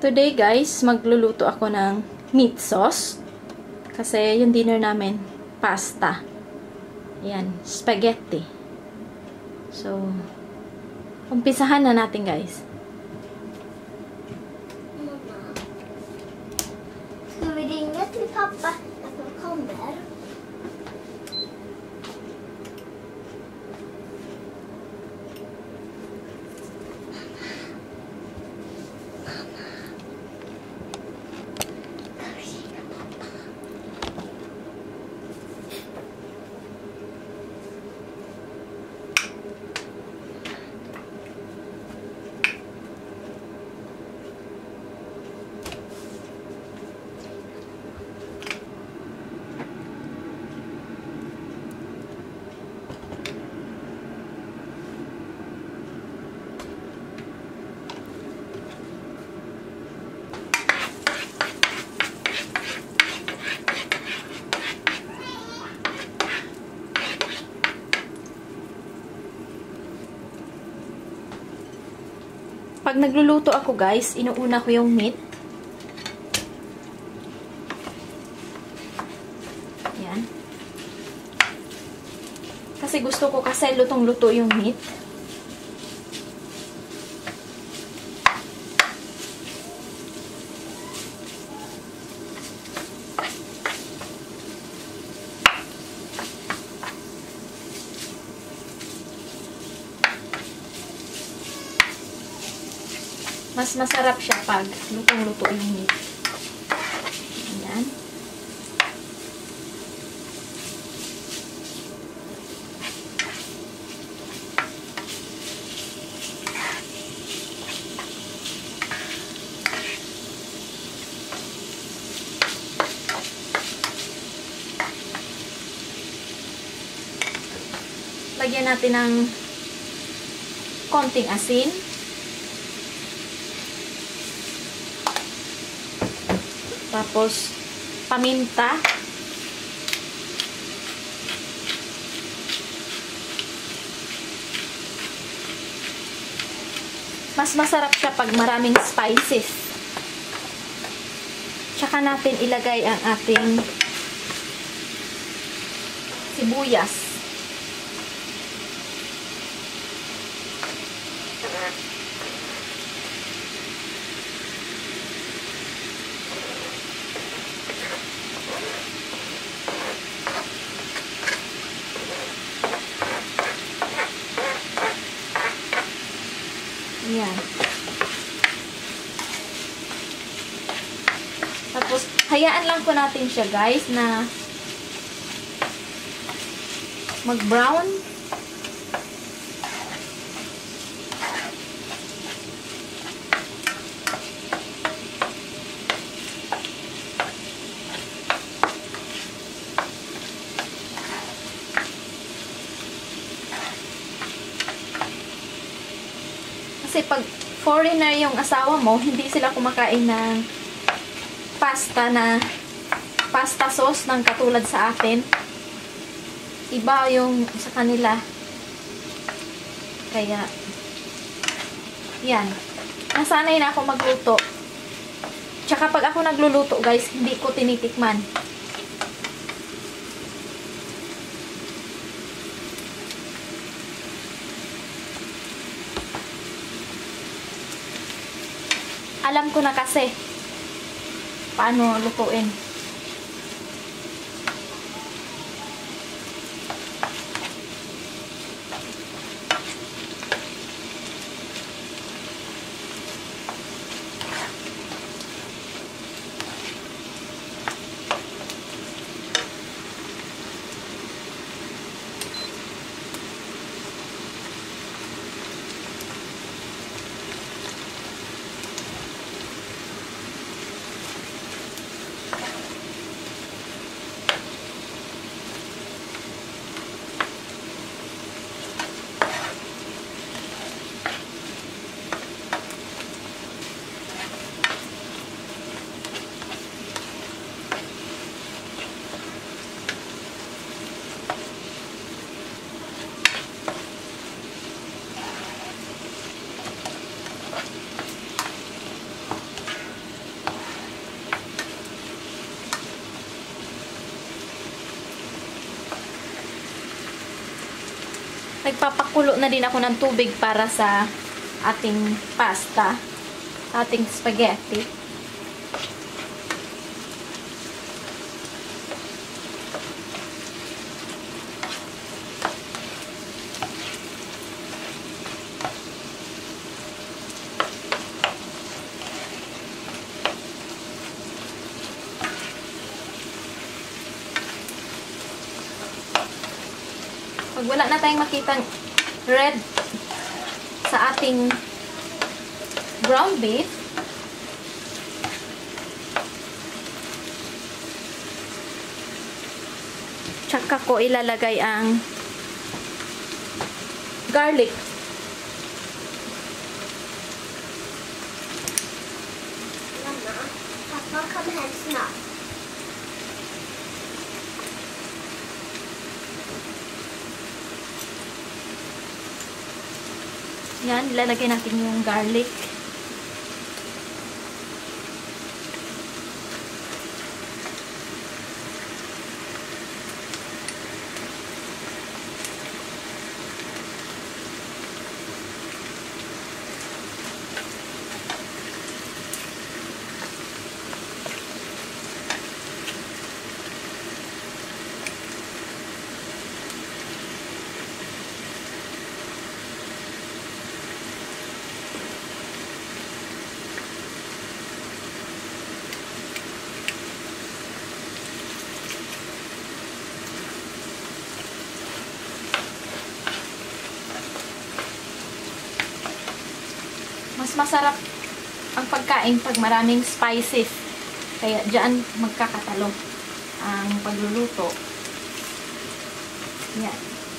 Today guys, magluluto ako ng meat sauce. Kasi yung dinner namin, pasta. Yan, spaghetti. So, umpisahan na natin guys. Ska vi ringa till pappa att de kommer? Pag nagluluto ako guys, inuuna ko yung meat. Yan. Kasi gusto ko kasi lutong-luto yung meat. Mas masarap siya pag lutong-luto yung meat. Ayan. Lagyan natin ng konting asin. Tapos, paminta. Mas masarap siya pag maraming spices. Tsaka natin ilagay ang ating sibuyas. Ayan. Tapos, hayaan lang ko natin siya guys na mag-brown. Kasi pag foreigner yung asawa mo, hindi sila kumakain ng pasta sauce ng katulad sa atin. Iba yung sa kanila. Kaya, yan. Nasanay na ako magluto. Tsaka pag ako nagluluto, guys, hindi ko tinitikman. Alam ko na kasi paano lutuin. nagpapakulo na din ako ng tubig para sa ating pasta, ating spaghetti. Pag wala na tayong makitang red sa ating ground beef, tsaka ko ilalagay ang garlic. Mamma, pappa kom hem snart. Yan, ilalagay natin yung garlic. Mas masarap ang pagkain pag maraming spices. Kaya dyan magkakatalo ang pagluluto. Yan.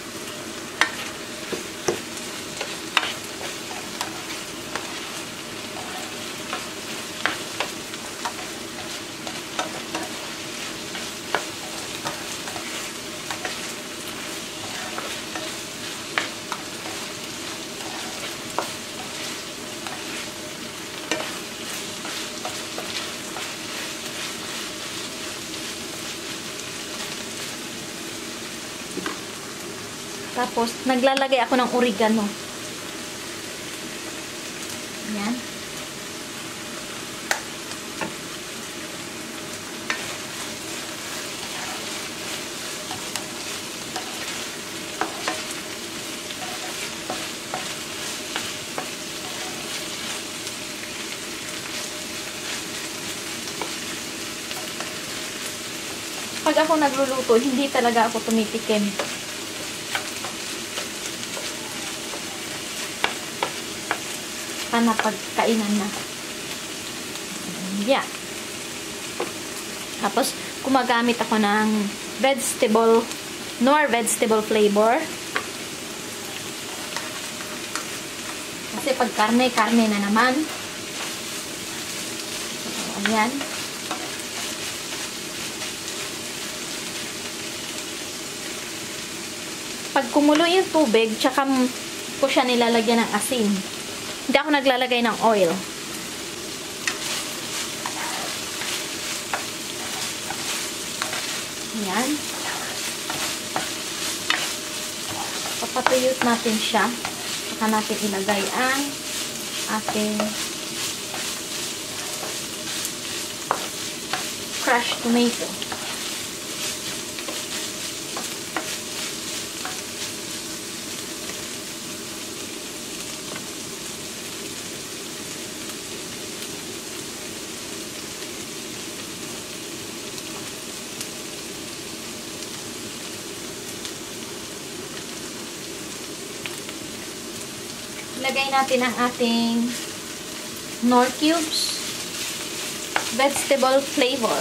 Tapos, naglalagay ako ng oregano. Yan. Pag ako nagluluto, hindi talaga ako tumitikim. Na pagkainan na. Yeah. Tapos, gumagamit ako ng vegetable, Knorr vegetable flavor. Kasi pag karne, karne na naman. So, ayan. Pag kumulo yung tubig, tsaka ko siya nilalagyan ng asin. Hindi ako naglalagay ng oil. Ayan. Papatuyot natin siya. Saka natin ilagay ang ating crushed tomato. Ilagay natin ang ating Knorr cubes, vegetable flavor.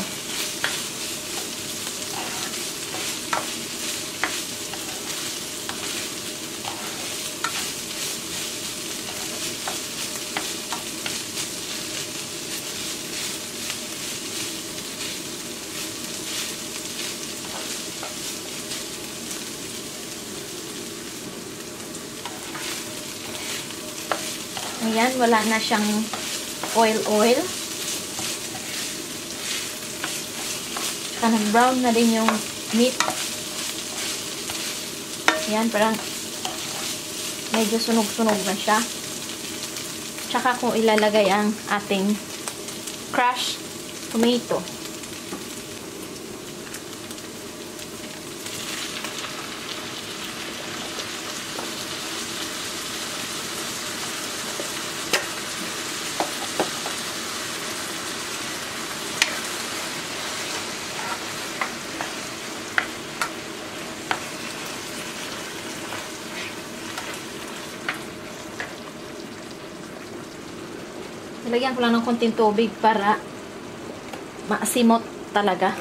Ayan, wala na siyang oil. Saka nag-brown na din yung meat. Ayan, parang medyo sunog-sunog na siya. Tsaka ko ilalagay ang ating crushed tomato. Nilagyan ko lang ng konting tubig para maasimot talaga.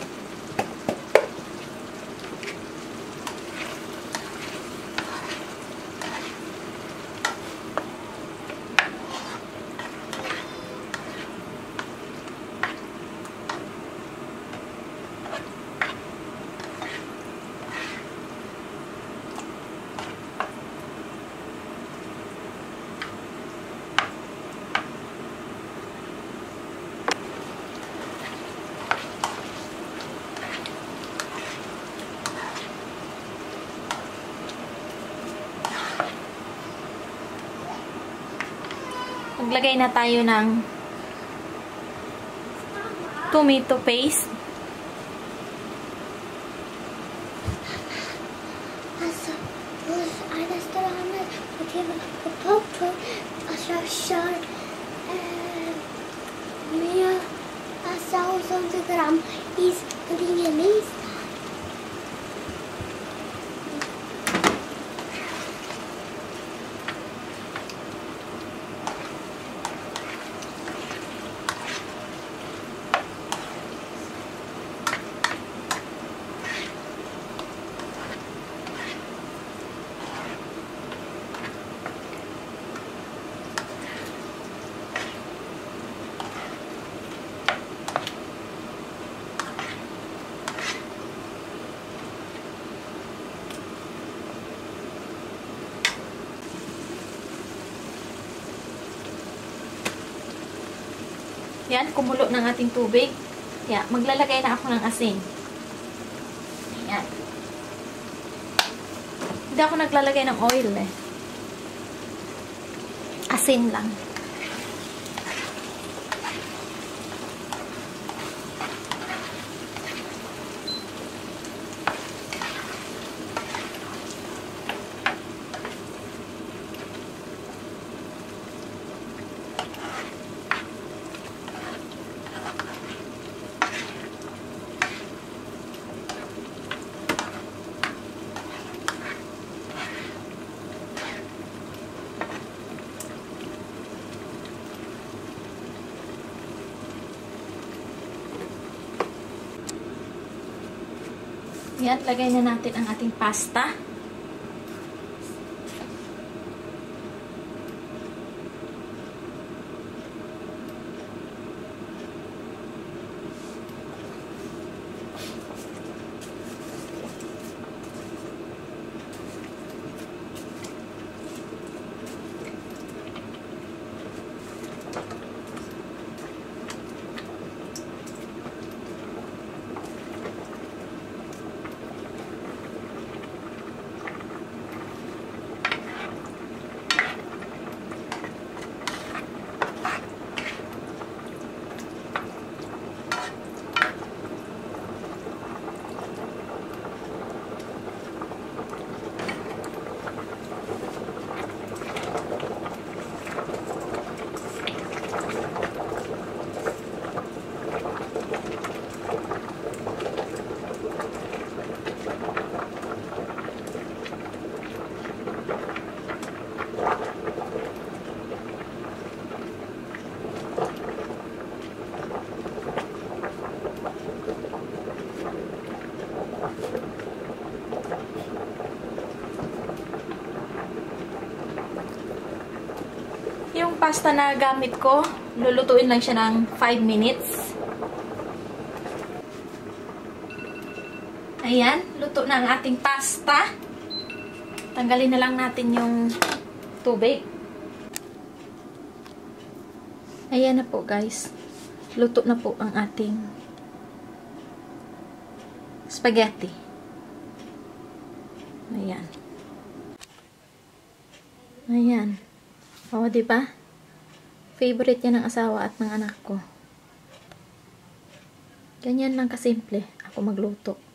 Maglagay na tayo ng tomato paste. Is putting in these. Yan, kumulo ng ating tubig. Kaya, maglalagay na ako ng asin. Yan. Hindi ako naglalagay ng oil eh. Asin lang. Yan, lagay na natin ang ating pasta. Yung pasta na gamit ko, lulutuin lang siya ng 5 minutes. Ayan, luto na ang ating pasta. Tanggalin na lang natin yung tubig. Ayan na po guys. Luto na po ang ating spaghetti. Ayan. Ayan. O, diba? Favorite yan ng asawa at ng anak ko. Ganyan lang kasimple ako magluto.